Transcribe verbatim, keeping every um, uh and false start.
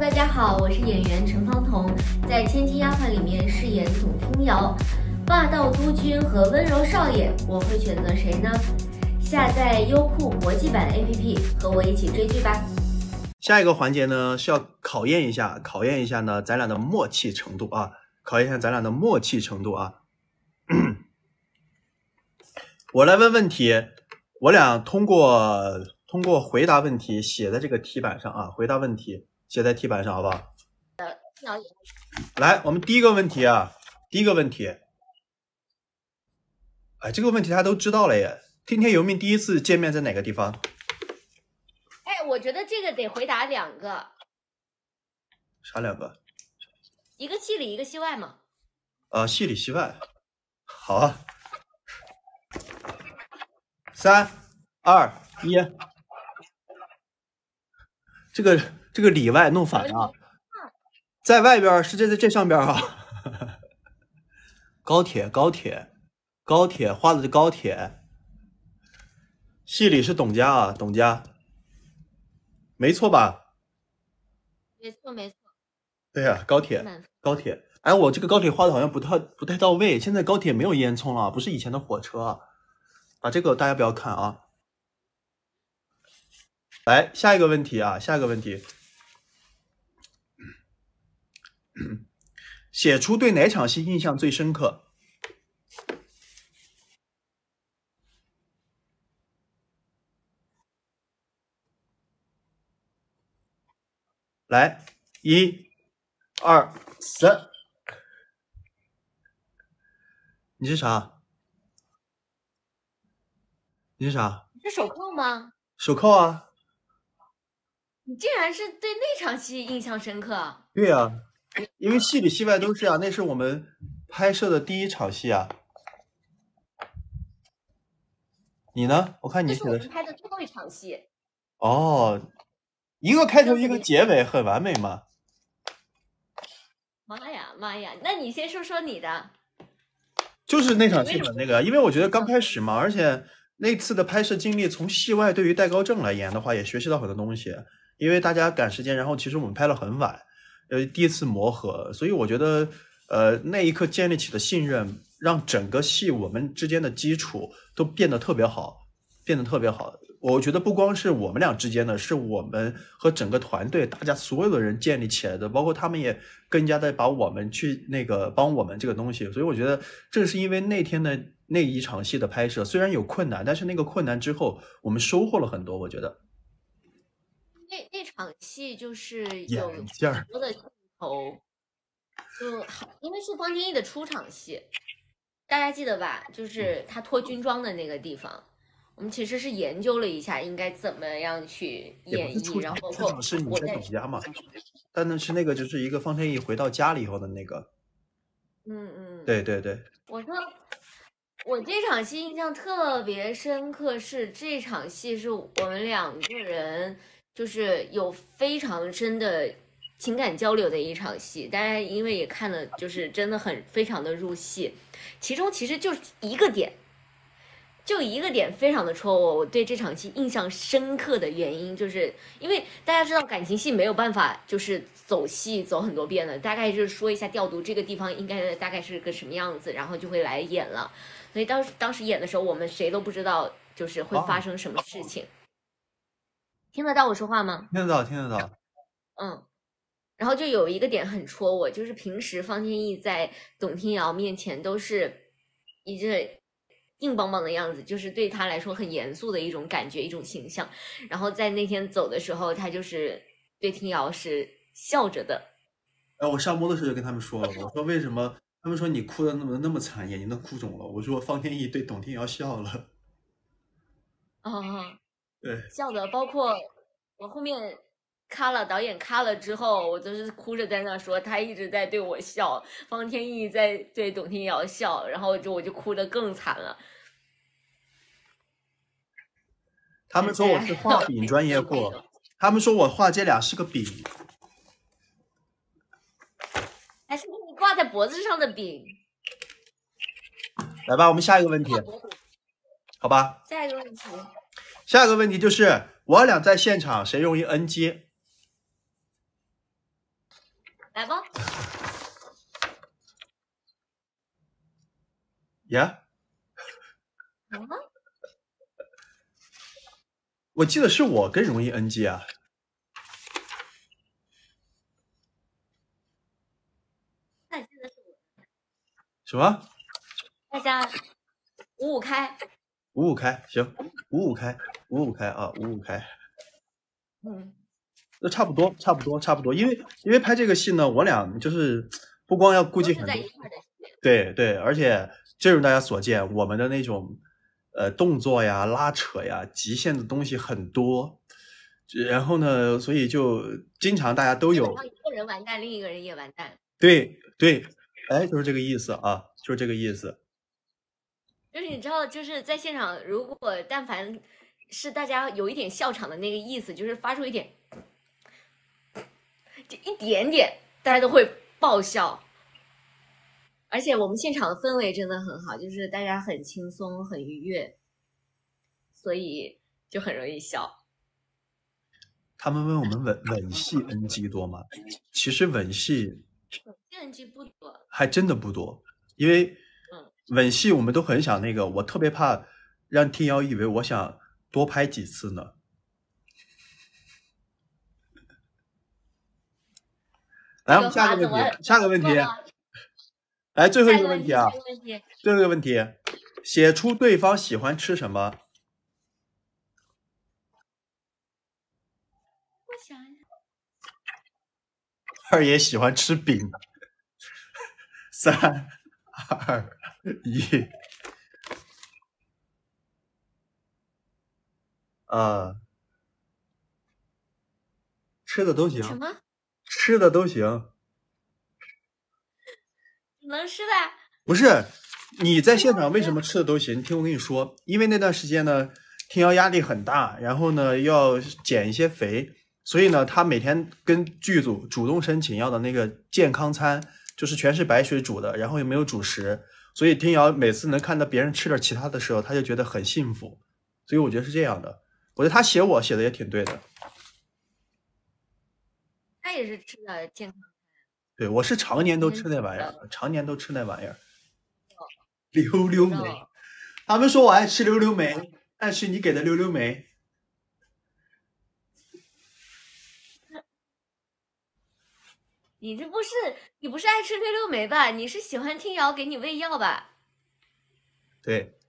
大家好，我是演员陈芳彤，在《千金丫鬟》里面饰演董听瑶。霸道督军和温柔少爷，我会选择谁呢？下载优酷国际版 A P P， 和我一起追剧吧。 下一个环节呢是要考验一下，考验一下呢咱俩的默契程度啊，考验一下咱俩的默契程度啊。我来问问题，我俩通过通过回答问题写在这个题板上啊，回答问题写在题板上，好不好？来，我们第一个问题啊，第一个问题，哎，这个问题大家都知道了耶。听天由命第一次见面在哪个地方？ 哎，我觉得这个得回答两个。 啥两个？ 一个戏里，一个戏外嘛。 呃，戏里戏外。好啊。三、二、一。这个这个里外弄反了，在外边是这在这上边啊。高铁高铁高铁画的是高铁。戏里是董家啊，董家，没错吧？ 没错没错。 对呀、啊，高铁高铁。哎，我这个高铁画的好像不太不太到位，现在高铁没有烟囱了，不是以前的火车啊。啊，这个大家不要看啊。来，下一个问题啊，下一个问题，写出对哪场戏印象最深刻？来，一、二、三，你是啥？你是啥？ 你是手铐吗？ 手铐啊！ 你竟然是对那场戏印象深刻？ 对呀、啊，因为戏里戏外都是啊，那是我们拍摄的第一场戏啊。你呢？我看你写的是拍的最后一场戏。 哦，一个开头一个结尾，很完美嘛。 妈呀妈呀，那你先说说你的。 就是那场戏的那个，因为我觉得刚开始嘛，而且那次的拍摄经历，从戏外对于戴高正来言的话，也学习到很多东西。因为大家赶时间，然后其实我们拍了很晚，呃，第一次磨合，所以我觉得，呃，那一刻建立起的信任，让整个戏我们之间的基础都变得特别好，变得特别好。我觉得不光是我们俩之间的，是我们和整个团队，大家所有的人建立起来的，包括他们也更加的把我们去那个帮我们这个东西。所以我觉得正是因为那天的那一场戏的拍摄，虽然有困难，但是那个困难之后，我们收获了很多，我觉得。 那那场戏就是有很多的镜头，就因为是方天艺的出场戏，大家记得吧？就是他脱军装的那个地方，我们其实是研究了一下应该怎么样去演绎，然后包括是你在董家嘛，但那是那个就是一个方天艺回到家里以后的那个， 嗯嗯， 对对对。 我说我这场戏印象特别深刻，是这场戏是我们两个人。就是有非常深的情感交流的一场戏，大家因为也看了，就是真的很非常的入戏。其中其实就是一个点，就一个点非常的戳我。我对这场戏印象深刻的原因，就是因为大家知道感情戏没有办法就是走戏走很多遍的，大概就是说一下调度这个地方应该大概是个什么样子，然后就会来演了。所以当时当时演的时候，我们谁都不知道就是会发生什么事情。听得到我说话吗？ 听得到，听得到。 嗯，然后就有一个点很戳我，就是平时方天艺在董听瑶面前都是一个硬邦邦的样子，就是对他来说很严肃的一种感觉，一种形象。然后在那天走的时候，他就是对听瑶是笑着的。 哎，我上播的时候就跟他们说了，我说为什么？他们说你哭的那么那么惨，眼睛都哭肿了。我说方天艺对董听瑶笑了。 哦。 对， 笑的，包括我后面咔了，导演咔了之后，我都是哭着在那说，他一直在对我笑，方天艺在对董听瑶笑，然后就我就哭得更惨了。 他们说我是画饼专业户，他们说我画这俩是个饼， 还是你挂在脖子上的饼。 来吧，我们下一个问题，好吧？ 下一个问题。 下一个问题就是我俩在现场谁容易 N G？ 来吧。 呀、 来吧。 我记得是我更容易 N G 啊。 那记得是我。 什么？ 大家五五开。 五五开，行，五五开，五五开啊，五五开。 嗯， 那差不多，差不多，差不多。因为因为拍这个戏呢，我俩就是不光要顾及很多，对对，而且正如大家所见，我们的那种呃动作呀、拉扯呀、极限的东西很多。然后呢，所以就经常大家都有一个人完蛋，另一个人也完蛋。 对对，哎，就是这个意思啊，就是这个意思。 就是你知道，就是在现场，如果但凡是大家有一点笑场的那个意思，就是发出一点，就一点点，大家都会爆笑。而且我们现场的氛围真的很好，就是大家很轻松、很愉悦，所以就很容易笑。 他们问我们吻吻戏 N G 多吗？其实吻戏 N G 不多， 还真的不多，因为吻戏我们都很想那个，我特别怕让听瑶以为我想多拍几次呢。来，我们下个问题，下个问题，来最后一个问题啊，最后一个问题，写出对方喜欢吃什么。 我想一想， 二爷喜欢吃饼。三二一，啊，吃的都行， 什么？ 吃的都行， 能吃的。 不是你在现场为什么吃的都行？听我跟你说，因为那段时间呢，听瑶压力很大，然后呢要减一些肥，所以呢他每天跟剧组主动申请要的那个健康餐，就是全是白水煮的，然后也没有主食，所以听瑶每次能看到别人吃点其他的时候，他就觉得很幸福，所以我觉得是这样的。我觉得他写我写的也挺对的。 他也是吃的健康。 对，我是常年都吃那玩意儿，常年都吃那玩意儿。溜溜梅，他们说我爱吃溜溜梅，爱吃你给的溜溜梅。 你这不是你不是爱吃溜溜梅吧？你是喜欢听瑶给你喂药吧？ 对，